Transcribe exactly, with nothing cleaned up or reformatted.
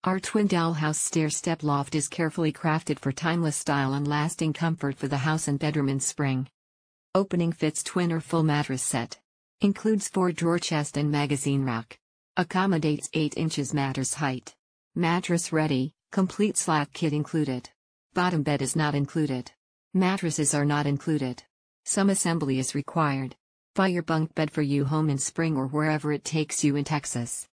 Our twin dollhouse stair-step loft is carefully crafted for timeless style and lasting comfort for the house and bedroom in spring. Opening fits twin or full mattress set. Includes four drawer chest and magazine rack. Accommodates eight inches mattress height. Mattress ready, complete slat kit included. Bottom bed is not included. Mattresses are not included. Some assembly is required. Buy your bunk bed for you home in spring or wherever it takes you in Texas.